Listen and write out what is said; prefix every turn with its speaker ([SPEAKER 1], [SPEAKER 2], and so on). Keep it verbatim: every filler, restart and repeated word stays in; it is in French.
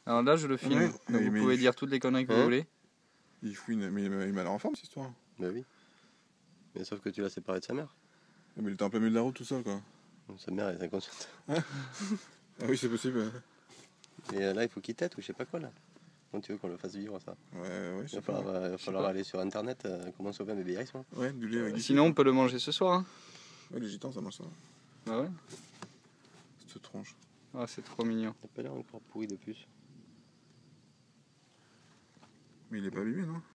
[SPEAKER 1] Alors là, je le filme.
[SPEAKER 2] Ouais,
[SPEAKER 1] Donc
[SPEAKER 2] mais-
[SPEAKER 1] vous
[SPEAKER 2] mais
[SPEAKER 1] pouvez
[SPEAKER 2] il-
[SPEAKER 1] dire toutes les conneries que
[SPEAKER 3] Hein
[SPEAKER 1] vous voulez.
[SPEAKER 2] Il fouine, mais mais il m'a l'air en forme cette histoire.
[SPEAKER 3] Bah oui. Mais sauf que tu l'as séparé de sa mère.
[SPEAKER 2] Mais il était en plein milieu de la route tout seul quoi.
[SPEAKER 3] Donc sa mère est inconsciente.
[SPEAKER 2] Ah oui, c'est possible.
[SPEAKER 3] Et euh, là, il faut qu'il tète ou je sais pas quoi là. Comment tu veux qu'on le fasse vivre ça?
[SPEAKER 2] Ouais, ouais, je
[SPEAKER 3] Il
[SPEAKER 2] sais
[SPEAKER 3] va
[SPEAKER 2] pas.
[SPEAKER 3] falloir, euh, il va
[SPEAKER 1] sais
[SPEAKER 3] falloir
[SPEAKER 1] pas.
[SPEAKER 3] aller sur internet, euh, comment sauver un bébé hérisson.
[SPEAKER 2] Ouais, du lait avec du
[SPEAKER 1] Sinon, on peut le manger ce soir. Hein.
[SPEAKER 2] Ouais, les gitans, ça mange ça.
[SPEAKER 1] Ah ouais.
[SPEAKER 2] Cette tronche.
[SPEAKER 1] Ah, c'est trop mignon.
[SPEAKER 3] Il a pas l'air encore pourri de plus.
[SPEAKER 2] Mais il est pas abîmé, non?